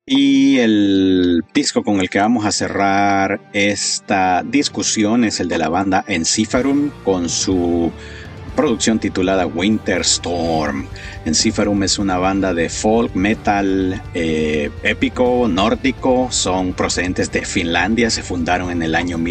Y el disco con el que vamos a cerrar esta discusión es el de la banda Ensiferum con su producción titulada Winter Storm. Ensiferum es una banda de folk metal épico, nórdico. Son procedentes de Finlandia, se fundaron en el año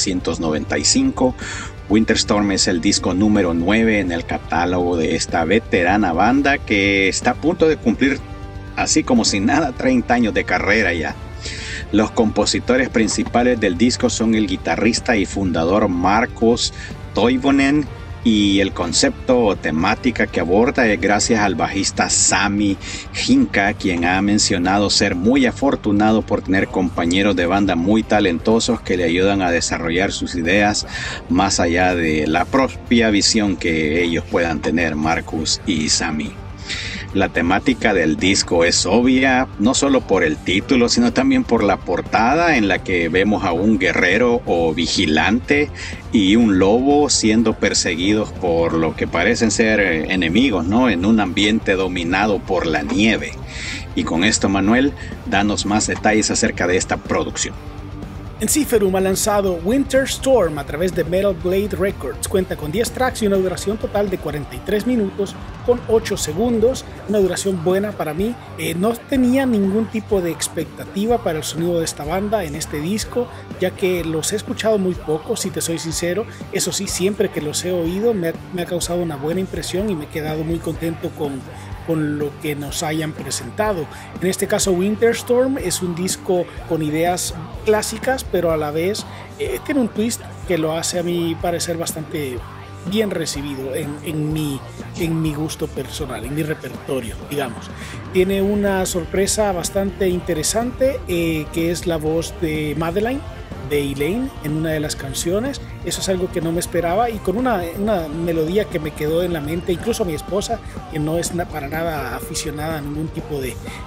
1995. Winter Storm es el disco número 9 en el catálogo de esta veterana banda que está a punto de cumplir, así como sin nada, 30 años de carrera ya. Los compositores principales del disco son el guitarrista y fundador Markus Toivonen, y el concepto o temática que aborda es gracias al bajista Sami Hinka, quien ha mencionado ser muy afortunado por tener compañeros de banda muy talentosos que le ayudan a desarrollar sus ideas más allá de la propia visión que ellos puedan tener, Markus y Sami. La temática del disco es obvia, no solo por el título, sino también por la portada en la que vemos a un guerrero o vigilante y un lobo siendo perseguidos por lo que parecen ser enemigos, ¿no? En un ambiente dominado por la nieve. Y con esto, Manuel, danos más detalles acerca de esta producción. Ensiferum ha lanzado Winter Storm a través de Metal Blade Records. Cuenta con 10 tracks y una duración total de 43 minutos con 8 segundos. Una duración buena para mí. No tenía ningún tipo de expectativa para el sonido de esta banda en este disco, ya que los he escuchado muy poco, si te soy sincero. Eso sí, siempre que los he oído me ha causado una buena impresión y me he quedado muy contento con lo que nos hayan presentado. En este caso, Winter Storm es un disco con ideas clásicas, pero a la vez tiene un twist que lo hace a mi parecer bastante bien recibido en mi gusto personal, en mi repertorio, digamos. Tiene una sorpresa bastante interesante, que es la voz de Madeline, de Elaine, en una de las canciones. Eso es algo que no me esperaba, y con una melodía que me quedó en la mente. Incluso a mi esposa, que no es para nada aficionada a ningún tipo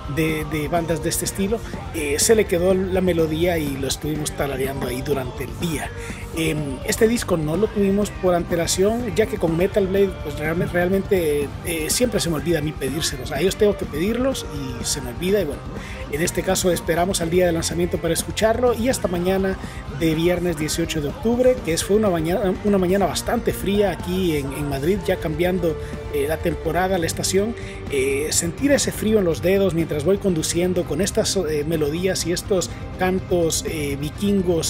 de bandas de este estilo, se le quedó la melodía y lo estuvimos tarareando ahí durante el día. Este disco no lo tuvimos por antelación, ya que con Metal Blade pues realmente siempre se me olvida a mí pedírselos. A ellos tengo que pedirlos y se me olvida, y bueno, en este caso esperamos al día de lanzamiento para escucharlo, y hasta mañana de viernes 18 de octubre, que fue una mañana bastante fría aquí en Madrid, ya cambiando la temporada, la estación. Sentir ese frío en los dedos mientras voy conduciendo con estas melodías y estos cantos vikingos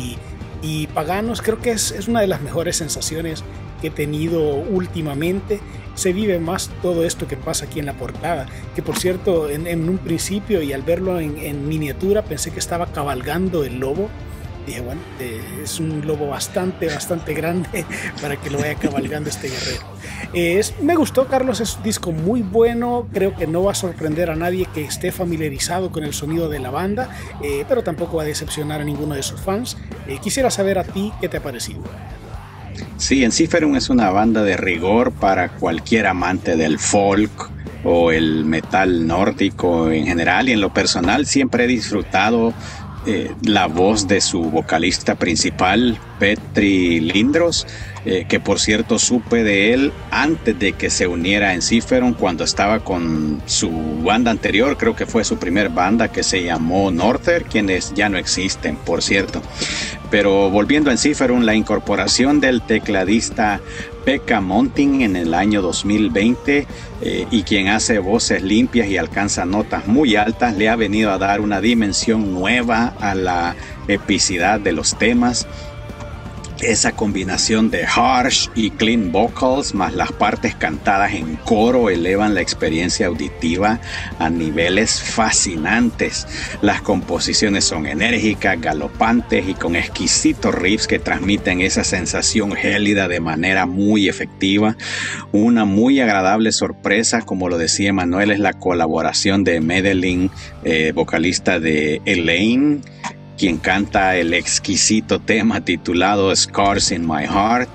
y paganos, creo que es una de las mejores sensaciones que he tenido últimamente. Se vive más todo esto que pasa aquí en la portada, que por cierto en un principio y al verlo en miniatura pensé que estaba cabalgando el lobo. Dije, bueno, es un lobo bastante grande para que lo vaya cabalgando este guerrero. Me gustó, Carlos, es un disco muy bueno. Creo que no va a sorprender a nadie que esté familiarizado con el sonido de la banda, pero tampoco va a decepcionar a ninguno de sus fans. Quisiera saber a ti qué te ha parecido. Sí, Ensiferum es una banda de rigor para cualquier amante del folk o el metal nórdico en general, y en lo personal siempre he disfrutado la voz de su vocalista principal, Petri Lindros, que por cierto supe de él antes de que se uniera a Ensiferum, cuando estaba con su banda anterior. Creo que fue su primer banda, que se llamó Norther, quienes ya no existen, por cierto. Pero volviendo a Ensiferum, la incorporación del tecladista Pekka Monting en el año 2020, y quien hace voces limpias y alcanza notas muy altas, le ha venido a dar una dimensión nueva a la epicidad de los temas. Esa combinación de harsh y clean vocals más las partes cantadas en coro elevan la experiencia auditiva a niveles fascinantes. Las composiciones son enérgicas, galopantes y con exquisitos riffs que transmiten esa sensación gélida de manera muy efectiva. Una muy agradable sorpresa, como lo decía Manuel, es la colaboración de Madeline, vocalista de Elaine, quien canta el exquisito tema titulado Scars in My Heart,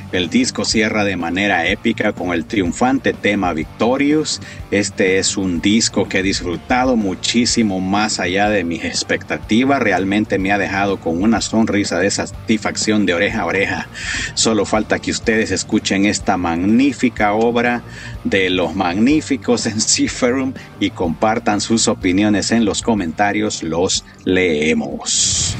El disco cierra de manera épica con el triunfante tema Victorious. Este es un disco que he disfrutado muchísimo más allá de mis expectativas. Realmente me ha dejado con una sonrisa de satisfacción de oreja a oreja. Solo falta que ustedes escuchen esta magnífica obra de los magníficos Ensiferum y compartan sus opiniones en los comentarios. Los leemos.